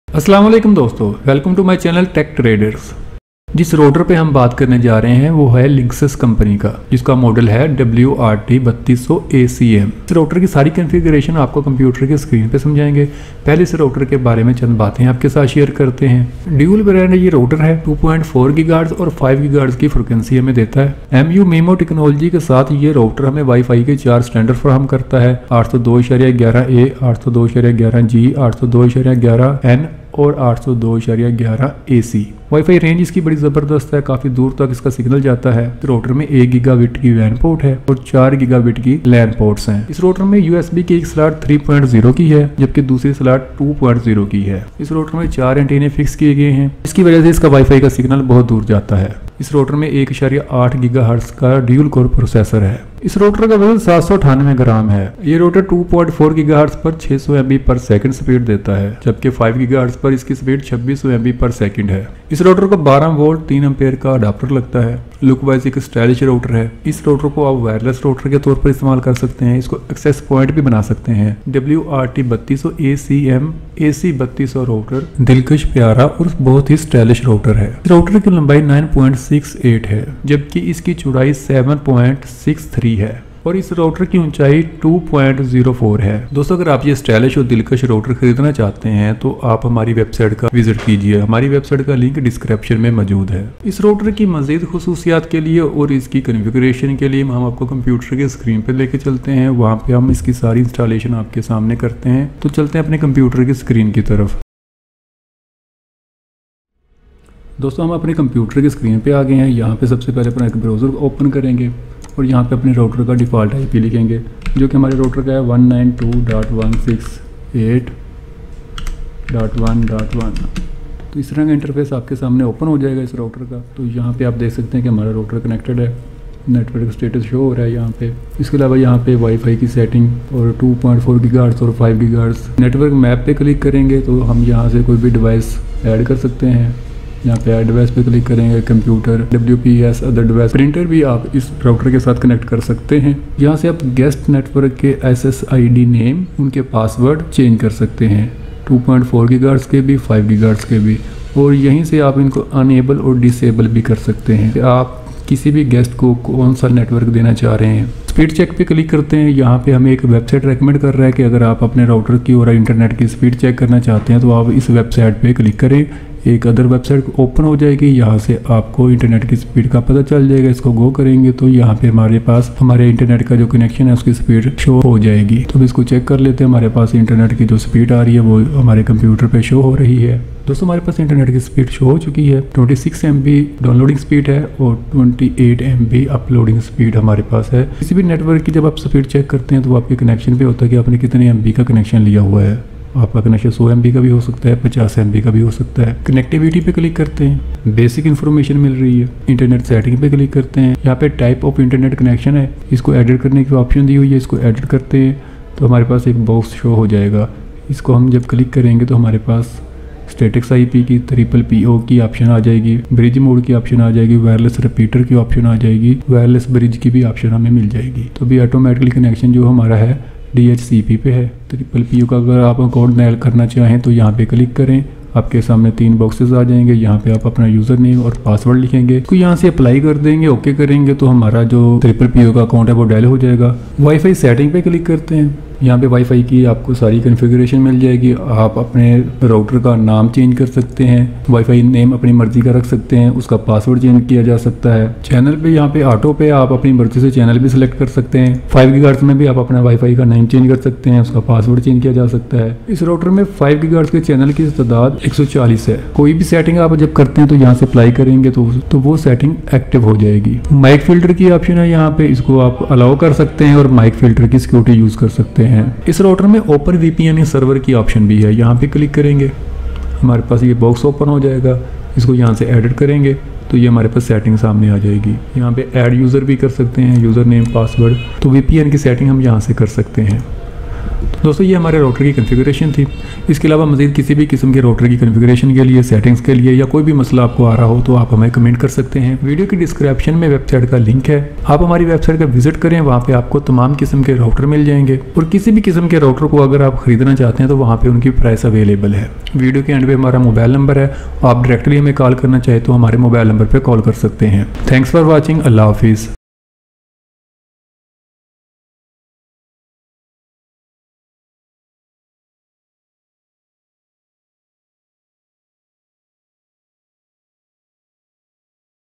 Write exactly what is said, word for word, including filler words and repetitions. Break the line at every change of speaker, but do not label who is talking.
अस्सलाम वालेकुम दोस्तों, welcome to my channel tech traders. जिस रोटर पे हम बात करने जा रहे हैं वो है लिंक्सस कंपनी का, जिसका मॉडल है डब्ल्यू आर टी बत्तीस सौ ए सी एम। इस रोटर की सारी कॉन्फ़िगरेशन आपको कंप्यूटर के स्क्रीन पे समझाएंगे। पहले इस रोटर के बारे में चंद बातें आपके साथ शेयर करते हैं। ड्यूल ब्रांड ये रोटर है, टू पॉइंट फोर गीगाहर्ट्ज़ और फाइव गीगाहर्ट्ज़ की फ्रिक्वेंसी हमें देता है। एम यू मीमो टेक्नोलॉजी के साथ ये रोटर हमें वाईफाई के चार स्टैंडर्ड फराहम करता है, आठ सौ दो इशारिया ग्यारह ए, आठ सौ दो इशारिया ग्यारह जी, आठ सौ दो इशारिया ग्यारह एन और आठ सौ दो इशारिया ग्यारह ए सी। वाईफाई रेंज इसकी बड़ी ज़बरदस्त है, काफ़ी दूर तक इसका सिग्नल जाता है। रोटर में एक गीगाबिट की वैन पोर्ट है और चार गीगाबिट की लैन पोर्ट्स हैं। इस रोटर में यूएसबी की एक स्लॉट थ्री पॉइंट ज़ीरो की है, जबकि दूसरी स्लॉट टू पॉइंट ज़ीरो की है। इस रोटर में चार एंटीने फिक्स किए गए हैं, इसकी वजह से इसका वाईफाई का सिग्नल बहुत दूर जाता है। इस रोटर में एक इशारिया आठ गीगाहर्ट्ज़ का ड्यूल कोर प्रोसेसर है। इस रोटर का वजन सात सौ अठानवे ग्राम है। ये router two point four gigahertz पर छह सौ M B per second speed देता है, जबकि फाइव गीगाहर्ट्ज़ पर इसकी स्पीड छब्बीस सौ एम बी पर सेकंड है। इस रोटर को बारह वोल्ट तीन एम्पेयर का अडाप्टर लगता है। लुक वाइज एक स्टाइलिश रोटर है। इस रोटर को आप वायरलेस रोटर के तौर पर इस्तेमाल कर सकते हैं, इसको एक्सेस पॉइंट भी बना सकते हैं। डब्ल्यू आर टी बत्तीस सौ ए सी एम ए सी बत्तीस सौ रोटर दिलकश, प्यारा और बहुत ही स्टाइलिश रोटर है। रोटर की लंबाई नाइन पॉइंट सिक्स एट है, जबकि इसकी चौड़ाई सेवन पॉइंट सिक्स थ्री है और इस रोटर की ऊंचाई टू पॉइंट ज़ीरो फोर है। दोस्तों, अगर आप ये स्टाइलिश और दिलकश रोटर खरीदना चाहते हैं तो आप हमारी वेबसाइट का विजिट कीजिए। हमारी वेबसाइट का लिंक डिस्क्रिप्शन में मौजूद है। इस रोटर की मजीद खुसूसियात के लिए और इसकी कॉन्फ़िगरेशन के लिए हम आपको कंप्यूटर के स्क्रीन पर लेके चलते हैं। वहाँ पे हम इसकी सारी इंस्टॉलेशन आपके सामने करते हैं। तो चलते हैं अपने कंप्यूटर की स्क्रीन की तरफ। दोस्तों, हम अपने कंप्यूटर की स्क्रीन पे आ गए हैं। यहाँ पे सबसे पहले अपना एक ब्राउज़र ओपन करेंगे और यहाँ पे अपने राउटर का डिफ़ॉल्ट आई पी लिखेंगे, जो कि हमारे राउटर का है one nine two dot one six eight dot one dot one. तो इस तरह का इंटरफेस आपके सामने ओपन हो जाएगा इस राउटर का। तो यहाँ पे आप देख सकते हैं कि हमारा राउटर कनेक्टेड है, नेटवर्क स्टेटस शो हो रहा है यहाँ पे। इसके अलावा यहाँ पे वाईफाई की सेटिंग और टू पॉइंट फोर गीगाहर्ट्ज़ और फाइव गीगाहर्ट्ज़ नेटवर्क मैप पे क्लिक करेंगे तो हम यहाँ से कोई भी डिवाइस ऐड कर सकते हैं। यहाँ पे ऐड डिवाइस पे क्लिक करेंगे, computer, W P S, other device, printer भी आप इस राउटर के साथ कनेक्ट कर सकते हैं। यहाँ से आप गेस्ट नेटवर्क के S S I D name, उनके पासवर्ड चेंज कर सकते हैं, टू पॉइंट फोर गीगाहर्ट्ज़ के भी, फाइव गीगाहर्ट्ज़ के भी। और यहीं से आप इनको अनेबल और डिसेबल भी कर सकते हैं कि आप किसी भी गेस्ट को कौन सा नेटवर्क देना चाह रहे हैं। स्पीड चेक पे क्लिक करते हैं। यहाँ पे हमें एक वेबसाइट रेकमेंड कर रहा है कि अगर आप अपने राउटर की और इंटरनेट की स्पीड चेक करना चाहते हैं तो आप इस वेबसाइट पे क्लिक करें। एक अदर वेबसाइट ओपन हो जाएगी, यहाँ से आपको इंटरनेट की स्पीड का पता चल जाएगा। इसको गो करेंगे तो यहाँ पे हमारे पास हमारे इंटरनेट का जो कनेक्शन है उसकी स्पीड शो हो जाएगी। तो इसको चेक कर लेते हैं। हमारे पास इंटरनेट की जो स्पीड आ रही है वो हमारे कंप्यूटर पे शो हो रही है। दोस्तों, हमारे पास इंटरनेट की स्पीड शो हो चुकी है। Twenty six M B downloading speed है और twenty eight M B uploading speed हमारे पास है। किसी भी नेटवर्क की जब आप स्पीड चेक करते हैं तो आपके कनेक्शन पे होता है कि आपने कितने एम बी का कनेक्शन लिया हुआ है। आपका कनेक्शन सौ एम बी का भी हो सकता है, पचास एम बी का भी हो सकता है। कनेक्टिविटी पे क्लिक करते हैं, बेसिक इन्फॉर्मेशन मिल रही है। इंटरनेट सेटिंग पे क्लिक करते हैं, यहाँ पे टाइप ऑफ इंटरनेट कनेक्शन है, इसको एडिट करने की ऑप्शन दी हुई है। इसको एडिट करते हैं तो हमारे पास एक बॉक्स शो हो जाएगा। इसको हम जब क्लिक करेंगे तो हमारे पास स्टेटिक्स आई पी की, ट्रिपल पी ओ की ऑप्शन आ जाएगी, ब्रिज मोड की ऑप्शन आ जाएगी, वायरलेस रिपीटर की ऑप्शन आ जाएगी, वायरलेस ब्रिज की भी ऑप्शन हमें मिल जाएगी। तो भी ऑटोमेटिकली कनेक्शन जो हमारा है डी एच सी पी पे है। ट्रिपल पी ओ का अगर आप अकाउंट नैल करना चाहें तो यहाँ पे क्लिक करें। आपके सामने तीन बॉक्सेस आ जाएंगे, यहाँ पे आप अपना यूज़र नेम और पासवर्ड लिखेंगे, इसको यहाँ से अप्लाई कर देंगे। ओके करेंगे तो हमारा जो ट्रिपल पी ओ का अकाउंट है वो डायल हो जाएगा। वाईफाई सेटिंग पे क्लिक करते हैं। यहाँ पे वाईफाई की आपको सारी कॉन्फ़िगरेशन मिल जाएगी। आप अपने राउटर का नाम चेंज कर सकते हैं, वाईफाई नेम अपनी मर्जी का रख सकते हैं, उसका पासवर्ड चेंज किया जा सकता है। चैनल पे यहाँ पे ऑटो पे आप अपनी मर्जी से चैनल भी सिलेक्ट कर सकते हैं। फाइव गीगाहर्ट्ज़ में भी आप अपना वाईफाई का नेम चेंज कर सकते हैं, उसका पासवर्ड चेंज किया जा सकता है। इस राउटर में फाइव गीगाहर्ट्ज़ के चैनल की तादाद एक सौ चालीस है। कोई भी सेटिंग आप जब करते हैं तो यहाँ से अप्लाई करेंगे तो तो वो सेटिंग एक्टिव हो जाएगी। माइक फिल्टर की ऑप्शन है यहाँ पे, इसको आप अलाउ कर सकते हैं और माइक फिल्टर की सिक्योरिटी यूज़ कर सकते हैं। इस राउटर में open V P N server की ऑप्शन भी है। यहाँ पे क्लिक करेंगे, हमारे पास ये बॉक्स ओपन हो जाएगा। इसको यहाँ से एडिट करेंगे तो ये हमारे पास सेटिंग सामने आ जाएगी। यहाँ पे ऐड यूज़र भी कर सकते हैं, यूज़र नेम, पासवर्ड। तो वी पी एन की सेटिंग हम यहाँ से कर सकते हैं। दोस्तों ये हमारे राउटर की कॉन्फ़िगरेशन थी। इसके अलावा मज़ीद किसी भी किस्म के राउटर की कॉन्फ़िगरेशन के लिए, सेटिंग्स के लिए या कोई भी मसला आपको आ रहा हो तो आप हमें कमेंट कर सकते हैं। वीडियो की डिस्क्रिप्शन में वेबसाइट का लिंक है, आप हमारी वेबसाइट का विजिट करें, वहाँ पे आपको तमाम किस्म के राउटर मिल जाएंगे। और किसी भी किस्म के राउटर को अगर आप खरीदना चाहते हैं तो वहाँ पे उनकी प्राइस अवेलेबल है। वीडियो के एंड पे हमारा मोबाइल नंबर है, आप डायरेक्टली हमें कॉल करना चाहे तो हमारे मोबाइल नंबर पर कॉल कर सकते हैं। Thanks for watching. अल्लाह हाफिज़।